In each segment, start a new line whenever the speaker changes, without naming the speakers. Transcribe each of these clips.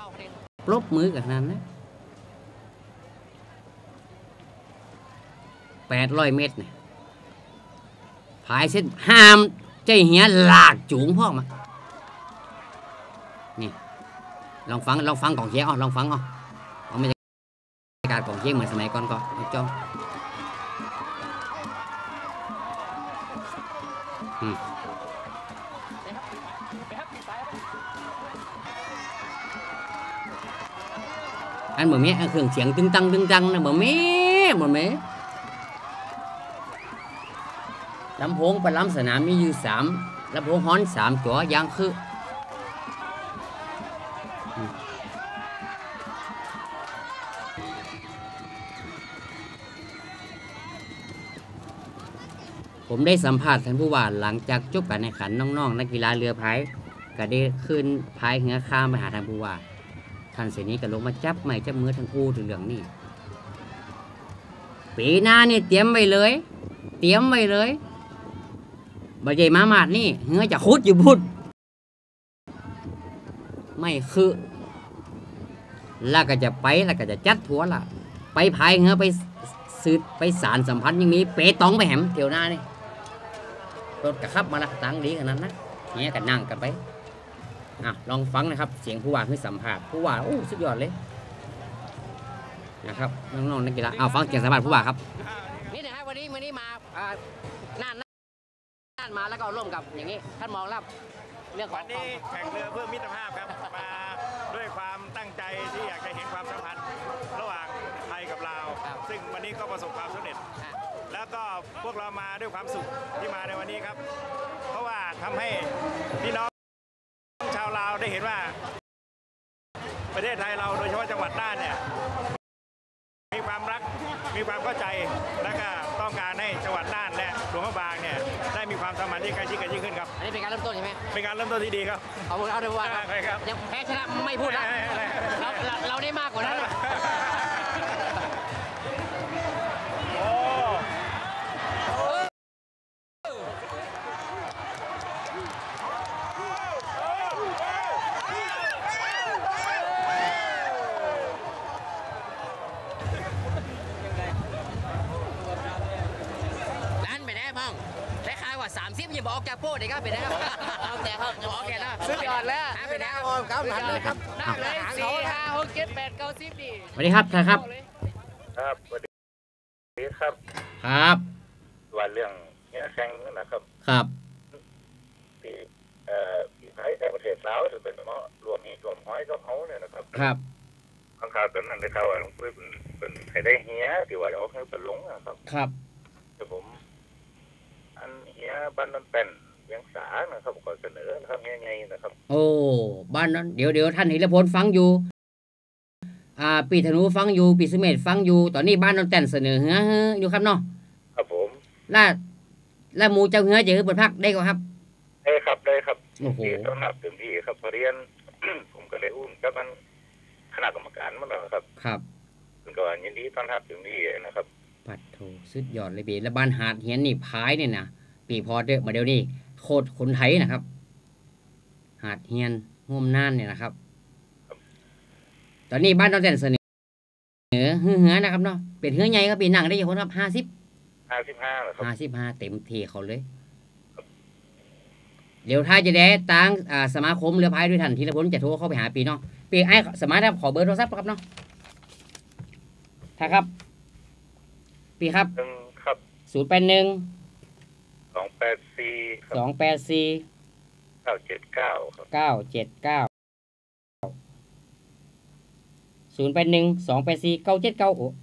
ปรบมือกันนั้นนะ800 เมตรเนี่ยพายเส้นห้ามใจเหี้ยหลากจูงพ่อมานี่ลองฟังกองเชียร์ลองฟังเอาบรรยากาศกองเชียร์เหมือนสมัยก่อนก็จ้องอันเหมือนแม่เครื่องเสียงตึงตังนะเหมือนแม่ลำโพงประลำสนามมีอยู่3ลำโพงฮ้อน3 ตัวยางคือผมได้สัมภาษณ์ท่านผู้ว่าหลังจากจบการแข่งขันน้องๆนักกีฬาเรือพายก็ได้ขึ้นพายเหือข้ามไปหาท่านผู้ว่าท่านเสนีก็ลงมาจับไม้จับมือทั้งคู่ถึงเรื่องนี้ปีหน้านี่เตรียมไว้เลยบาเจมามาดนี่เหือจะคุดอยู่พุดไม่คือแล้วก็จะไปแล้วก็จะจัดทัวร์ละไปพายเหือไปสืบไปสารสัมพันธ์ยังมีเปตองไปแหมเที่ยวหน้านี่รถกระขับมาละตังดีขนาดนั้นเนี่ยกันนั่งกันไปลองฟังนะครับเสียงผู้ว่าให้สัมภาษณ์ผู้ว่าโอ้สุดยอดเลยนะครับน้องๆนักกีฬาฟังเสียงสัมภาษณ์ผู้ว่าครับนี่นะฮะวันนี้มาน่านมาแล้วก็ร่วมกับอย่างนี้ท่านมองแล้วเรื่องของ
วันนี้แข่งเรือเพื่อมิตรภาพครับมาด้วยความตั้งใจที่อยากจะเห็นความสัมพันธ์ระหว่างไทยกับลาวซึ่งวันนี้ก็ประสบความสำเร็จแล้วก็พวกเรามาด้วยความสุขที่มาในวันนี้ครับเพราะว่าทำให้พี่น้องชาวลาวได้เห็นว่าประเทศไทยเราโดยเฉพาะจังหวัดน่านเนี่ยมีความรักมีความเข้าใจและก็ต้องการให้จังหวัดน่านและหลวงพระบางเนี่ยได้มีความสัมพันธ์ที่ใกล้ชิดกันยิ่งขึ้นครับ
อันนี้เป็นการเริ่มต้นใช่ไหม
เป็นการเริ่มต้นที่ดีครับ
ขอบคุณครับท่านผู้ว่าครับยังแพ้ชนะไม่พูดนะเราได้มากกว่านั้น30อย่าบอกจากโป้เด็กครับเป็นนะครับแต่ครับบอกแกนะสุดยอดแล้วเป็นนะครับทันเลยครับได้เลย4 5 6 7 8 9 10ดีสวัสดีครับท่านครับ
ครับสวัสดีครับ
ครับ
ว่าเรื่องนี้แข่งนะครับ
ครับ
ที่ไทยในประเทศลาวจะเป็นเนาะรวมห้อยกับเขาเนี่ยนะครับ
ครับ
ข้างข่าวตอนนั้นได้ข่าวว่าเป็นใครได้เฮียที่ว่าเอาให้เป็นหลงนะครับ
ครับ
แต่ผมอันเฮียบ้านนั้นเป็นเวียงสานะครับก็เสนอทำยังไงนะครับ
โอ้บ้านนั้นเดี๋ยวท่านหิรพลฟังอยู่ปีธนูฟังอยู่ปีสเมธฟังอยู่ตอนนี้บ้านนั้นแต่นเสนอเฮืออยู่ครับเนาะ
ครับผม
แล้วหมู่เจ้าเฮือจะเปิดพักได้ก็ครับ
ได้ครับโอ้โหต้องนับถึงที่ครับพอเรียน ผมก็เลยอุ้มกับมันคณะกรรมการมาแล้วครับ
ครับ
คุณก็ยินดีต้อนรับถึงที่นะครับ
ปัดโถสุดยอดเลยปีแล้วบ้านหาดเฮียนนี่พายเนี่ยนะปีพอเด้อมาเดี๋ยวนี้โคตรคนไทยนะครับหาดเฮียนห่มน่านเนี่ยนะครับตอนนี้บ้านเราแต่เสนอเหือนะครับเนาะเป็นเหือใหญ่ก็ปีหนังได้ยังคนครับ
55เหรอครับ
55เต็มทีเขาเลยเดี๋ยวถ้าจะได้ตั้งสมาคมเรือพายด้วยท่านธีรพลจะโทรเข้าไปหาปีเนาะปีไอ้สมาร์ทขอเบอร์โทรศัพท์ครับเนาะถ้าครับปีครับ
ครับ
081
284 979ครับ
979 081 284 979โอ้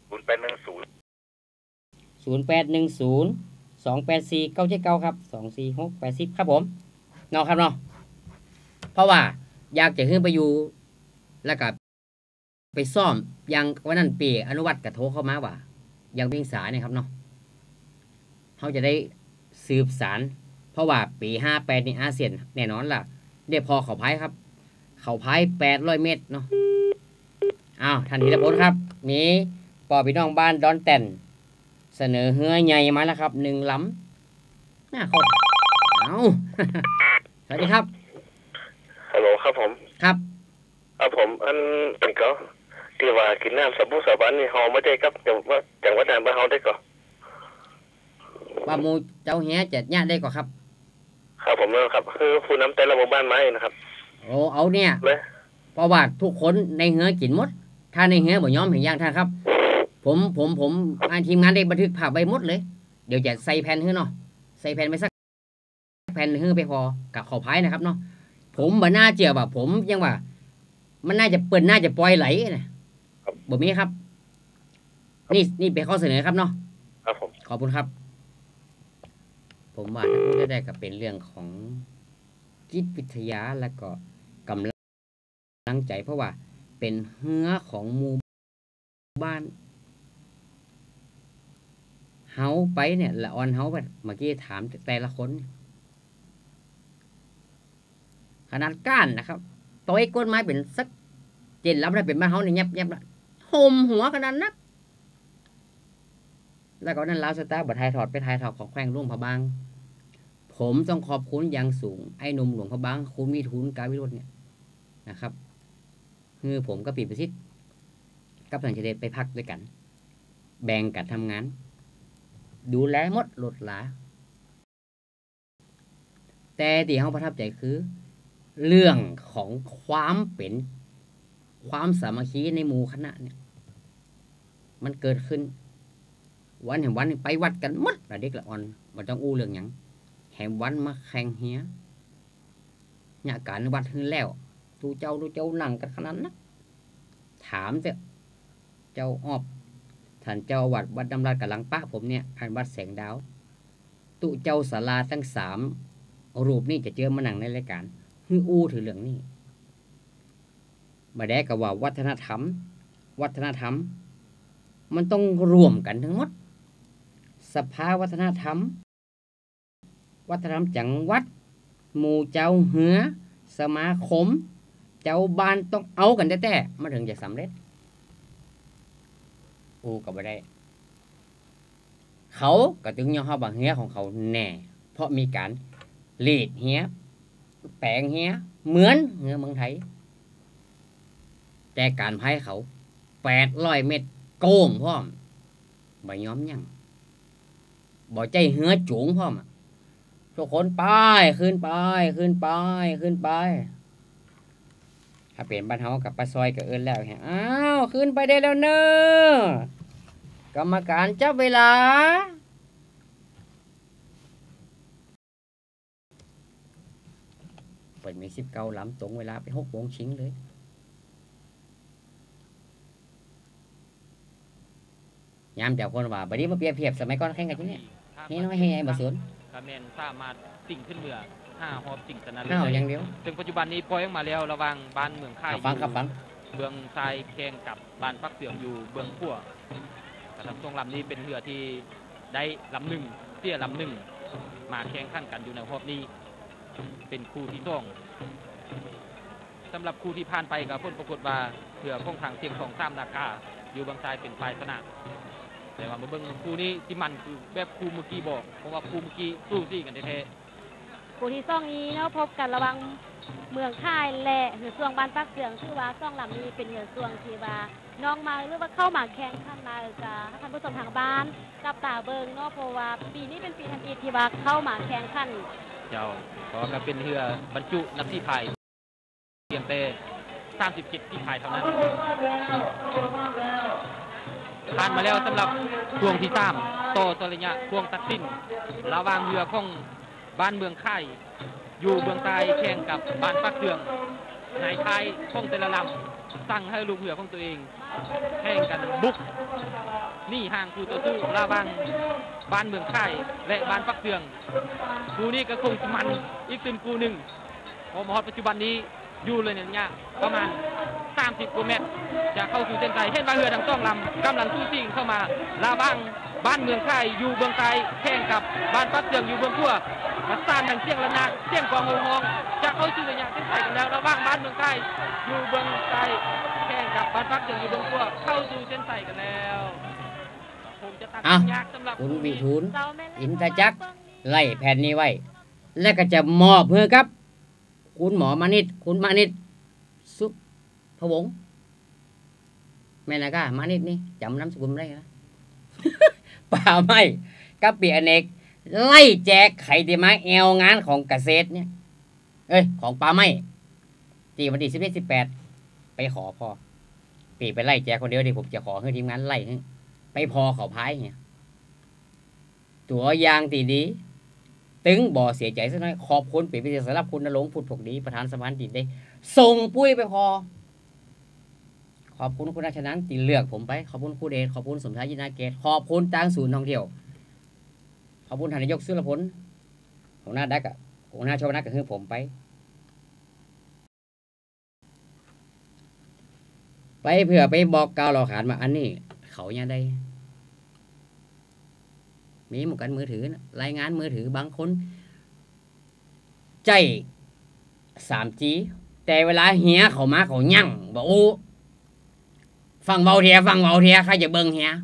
0810 284 979ครับ246 80ครับผมเนาะครับเนาะเพราะว่าอยากจะขึ้นไปอยู่แล้วก็ไปซ่อมอย่างวันนั้นปีอนุวัตรกระโทรเข้ามาว่ายังเพียงสายนะครับเนาะเขาจะได้สืบสารเพราะว่าปี58ในอาเซียนแน่นอนล่ะได้พอเขาพายครับเขาพาย800 เมตรเนาะท่านธีรพลครับมีปอพี่น้องบ้านดอนแต่นเสนอเฮือใหญ่มาแล้วครับ1 ลำน่าเขาสวัสดีครับ
ฮัลโหลครับผม
ครับ
ผ
ผมอันเป็นก็ที่ว่ากินน้ำสบู่สาบานนี่เฮาไม่ได้ครับจังหวัดไหนบ้านเฮาได้ก็
ว่าหมูเจ้าเฮียจะญาติได้ก่อครับ
ครับผมนะครับคือผู้นำแต่ละหมู่บ้านไม้นะครับ
โอ้เอาเนี่ย
เลย
เพราะว่าทุกคนในเฮือกินหมดถ้าในเฮือบ่ยอมเห็นอย่างท่านครับผมทีมงานได้บันทึกภาพไว้หมดเลยเดี๋ยวจะใส่แผ่นให้เนาะใส่แผ่นไปสักแผ่นให้ไปพอกับขอพายนะครับเนาะผมบ่น่าเจียว่าผมยังว่ามันน่าจะเปิดน่าจะปล่อยไหลนะบ่มีครับนี่เป็นข้อเสนอครับเนาะ
ครับผม
ขอบคุณครับผมว่าถ้าพูดได้ก็เป็นเรื่องของจิตวิทยาและก็กำลังใจเพราะว่าเป็นเฮือของหมู่บ้านเฮาไปเนี่ยละออนเฮาไปเมื่อกี้ถามแต่ละคนขนาดก้านนะครับตัวไอ้ก้นไม้เป็นสักเจนรับได้เป็นบ้านเฮาเนี่ยยับละห่มหัวขนาดนักแล้วก็นั่นลาวสตาร์บัตรไทยถอดไปไทยถอดของแขวงร่วงพะบางผมต้องขอบคุณอย่างสูงไอ้หนุ่มหลวงพะบางคุณมีทุนกาวิโรจน์เนี่ยนะครับคือผมก็ปีประสิทธิ์กับสังเฉดไปพักด้วยกันแบ่งกันทำงานดูแลหมดหลดหลาแต่ที่เขาประทับใจคือเรื่องของความเป็นความสามัคคีในหมู่คณะเนี่ยมันเกิดขึ้นวันแห่งวันไปวัดกันหมดละเด็กละอ่อนมันต้องอู้เรื่องหยังแห่งวันมาแข่งเฮียเนี่ยการวัดขึ้นแล้วดูเจ้าหนังกันขนาดนั้นถามเถอะเจ้าออบท่านเจ้าวัดดำรัดกับหลังป้าผมเนี่ยท่านวัดแสงดาวตุเจ้าศาลาทั้ง3รูปนี่จะเจอมาหนังในรายการฮืออู้ถือเรื่องนี้มาแดกกับว่าวัฒนธรรมมันต้องรวมกันทั้งหมดสภาวัฒนธรรมจังหวัดหมู่เจ้าเหือสมาคมเจ้าบ้านต้องเอากันแต่มาถึงจะสำเร็จอู้ก็ไม่ได้เขาก็ถึงย่อบังเฮียของเขาแน่เพราะมีการลีดเฮียแปลงเฮียเหมือนเฮือเมืองไทยแต่การพายเขา800 เมตรโกงพร้อมบ่ยอมยังบ่ใจเหือจูงพร้อมทุกคนไปขึ้นไปถ้าเปลี่ยนบ้านเฮากับปลาซอยกับเอิ้นแล้วอ้าวขึ้นไปได้แล้วเนอะกรรมการจับเวลาเปิดมี19 ลำตรงเวลาไป6 โมงชิงเลยยามเจ้าคนว่าบัดนี้มาเปรียบเทียบสมัยก่อนแข่งกันจังเนี่ยนี่น้อยให้บ่สน
คาเมนสามารถสิ่งขึ้นเรือ5 หอบสิ่งสนั่น
เลยอย่างเดียว
ถึงปัจจุบันนี้ปล่อยออกมาแล้วระหว่างบ้านเมืองค่าย
ฟัง
เบืองทรายแข่งกับบ้านปักเสืองอยู่เบืองขั้วแต่ทั้ง2 ลำนี้เป็นเรือที่ได้ลำหนึ่งเตี้ยลำหนึ่งมาแข่งขันกันอยู่ในหอบนี้เป็นคู่ที่2สำหรับคู่ที่ผ่านไปกับผลปรากฏว่าเรือของทางเสียงของ3 นากาอยู่บางทรายเป็นฝ่ายชนะแต่ว่าเบิ่งคู่นี้ที่มันคือแบบคู่เมื่อกี้บอกเพราะว่าคู่เมื่อกี้สู้ซี่กันแท้
ๆคู่ที่2นี้เนาะพบกันระหว่างเมืองค่ายและเหือส่วงบ้านปักเสืองชื่อว่า2 ลำนี้เป็นเหือส่วงที่ว่าน้องมาหรือว่าเข้ามาแข่งขันมาจะท่านผู้ชมทางบ้านกับตาเบิงเนาะเพราะว่าปีนี้เป็นปีทันทีที่ว่าเข้ามาแข่งขัน
เจ้าก็เป็นเรือบรรจุนักที่พายเพียงแต่37 ที่พายเท่านั้นผ่านมาแล้วสำหรับช่วงที่3ต่อระยะช่วงตัดสินระหว่างเรือของบ้านเมืองค่ายอยู่เมืองใต้แข่งกับบ้านปักเสืองนายค่ายของแต่ละลำสั่งให้ลูกเรือของตัวเองแข่งกันบุกนี่ห่างคู่ต่อสู้ระหว่างบ้านเมืองค่ายและบ้านปักเสืองคู่นี้ก็คงมันอีกเป็นคู่หนึ่งพอมาปัจจุบันนี้อยู่เลยเนี่ยประมาณ30 กิโลเมตรจะเข้าสู่เส้นชัยเห็นว่าเรือทั้ง2 ลำกำลังสู้ชิงเข้ามาระหว่างบ้านเมืองค่ายอยู่เมืองใต้แข่งกับบ้านปักเสืองอยู่เมืองขั้วมาซ่านดังเสียงระนาดเสียงกองงงจะเข้าสู่ระยะเส้นชัยกันแล้วระหว่างบ้านเมืองค่ายอยู่เมืองใต้แข่งกับบ้านปักเสืองอยู่เมืองขั้วเข้าสู่เส้นชัยกันแล้วคงจะตัดยากสำหรับ
คุณวิทูลอินทจักรไล่แผ่นนี้ไว้และก็จะมอบเพื่อครับคุณหมอมานิดคุณมานิดพะวงแม่นากามานิดนี่จำน้ำสกุลได้นะ ป่าไม้กับปีอเนกไล่แจกไข่ที่มาแอวงานของเกษตรเนี่ยของป่าไม้ที่วันที่11-18ไปขอพ่อปีไปไล่แจกคนเดียวดิผมจะขอให้ทีมงานไล่ให้ไปพอเขาพายเนี่ยตัวอย่างตีดีตึงบ่เสียใจสักหน่อยขอบคุณปีพิเศษสำหรับคุณณรงค์พุทธผกดีประธานสภาติได้ส่งปุ้ยไปพอขอบคุณคุณราชนันท์ที่เลือกผมไปขอบคุณครูเดชขอบคุณสมชายยินาเกตขอบคุณทางศูนย์ท่องเที่ยวขอบคุณท่านนายกสุรพลหัวหน้าดักหัวหน้าชาวนักก็คือผมไปเพื่อไปบอกกล่าวเราขานมาอันนี้เขาเนี่ยได้มีหมวกกันมือถือนะรายงานมือถือบางคนใจ 3G แต่เวลาเฮียเขามาเขายั่งบอกโอ้ฟังเบาเทียใครจะเบิ่งเฮีย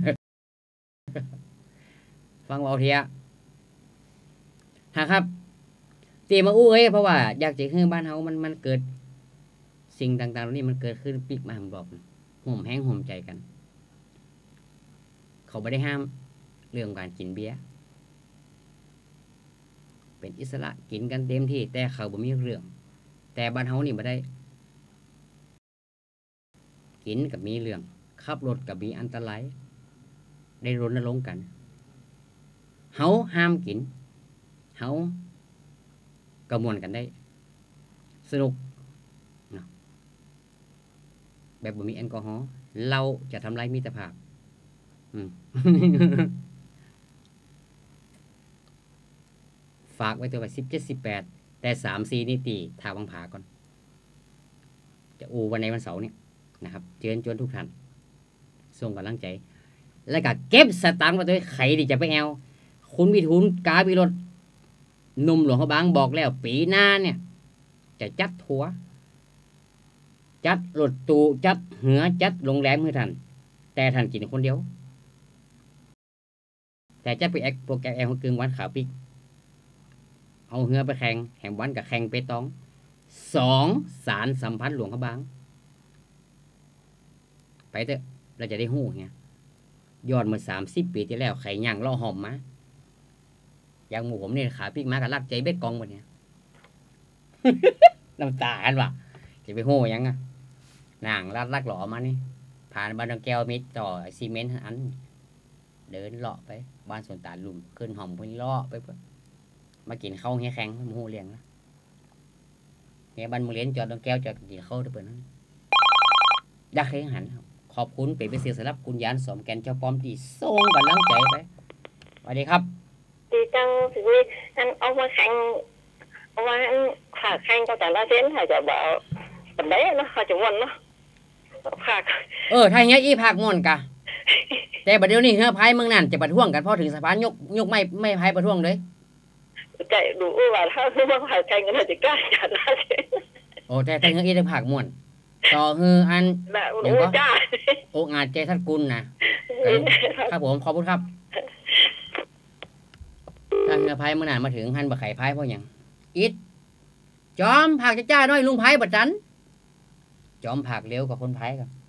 ฟังเบาเทียฮะครับตีมาอู้เพราะว่าอยากจะให้บ้านเฮามันเกิดสิ่งต่างๆเหล่านี้มันเกิดขึ้นปีกมาผมบอกห่มแห้งห่มใจกัน เขาไม่ได้ห้ามเรื่องการกินเบียร์เป็นอิสระกินกันเต็มที่แต่เขาบ่มีเรื่องแต่บ้านเฮานี่บ่ได้กินกับมีเรื่องขับรถกับมีอันตรายได้รณรงค์กันเฮาห้ามกินเฮากระมวลกันได้สนุกแบบบ่มีแอลกอฮอล์เราจะทำลายมิตรภาพ ฝากไว้ตัวไป17-18แต่3-4นี่ตีทาวังผาก่อนจะอูวันในวันเสาร์นี้นะครับเชิญชวนทุกท่านส่งกำลังใจแล้วก็เก็บสตางค์มาด้วยใครที่จะไปแอลคุณวิทูลกาบิรถหนุ่มหลวงเขาบางบอกแล้วปีหน้าเนี่ยจะจัดทัวร์จัดรถตู้จัดเหือจัดโรงแรมให้ท่านแต่ท่านกินคนเดียวแต่จะไปแอคโปรแกรมแอลกึ่งวันขาวปิกเอาเหือไปแข่งแห่งวันกับแข่งเปตอง2สารสัมพันธ์หลวงเขาบางไปเถอะเราจะได้หู้ไงยอดเมื่อ30 ปีที่แล้วไข่ย่างล่อหอมมาอย่างหมู่ผมเนี่ยขาปิกมากับลักใจเบ็ดกองหมดเนี่ย น้ำตาอันวะจะไปหู้ยังอ่ะนางลักหล่อมานี่ผ่านบ้านแก้วมิดต่อซีเมนต์อันเดินเลาะไปบ้านสวนตาลุ่มขึ้นหอมไปเลาะไปเพื่อมากินข้าวเฮียแข็งมูหูเลี้ยงนะเฮียบ้านมึงเลี้ยงจอดแก้วจอดกินข้าวได้เปิดนั้นดักให้หันขอบคุณเป็นพิเศษสำหรับคุณยานสมแกนเจ้าป้อมที่ส่งกำลังใจไปสวัสดีครับ
ดีจังสิอันเอามาแข่งเอามาขาแข่งก็แต่ละเส้นเขาจะบอกปันได้เนาะเขาจะวนเนาะผัก
ถ้าเฮียอีผักม่วนกะ แต่บัดเดี๋ยวนี้เฮือพายเมืองนั่นจะประท้วงกันพอถึงสะพานยกไม่พายประท้วงเลย
ใจดูว่าถ้าว่าขาแข่งกันจะกล้าจัดละเส้น
แต่เฮืออีได้ผักม่วนต่อฮืออันอย่างก็โอกอาจใจท่านกุลนะครับผมขอบคุณครับถ้าเฮือพายเมืองนั่นมาถึงหันบะไข่พายเพราะอย่างอิดจอมผักจ้าน้อยลุงพายบัดจันจอมผักเร็วกว่าคนพายครับ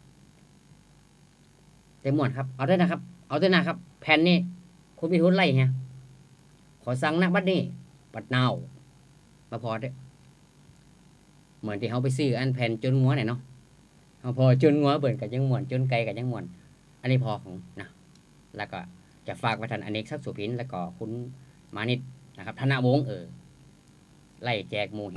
เต็มหมดครับเอาด้วยนะครับแผ่นนี้คุณพิทูลไล่เฮียขอสั่งนะบัดนี้ปัดนาวมาพอได้เหมือนที่เขาไปซื้ออันแผ่นจนงัวเนี่ยเนาะเอาพอจนงัวเบิ่นกับยังม่วนจนไกลกับยังม่วนอันนี้พอของนะแล้วก็จะฝากไว้ท่านอเนกทรัพย์สุพินแล้วก็คุณมานิดนะครับธนวงศ์ไล่แจกหมู่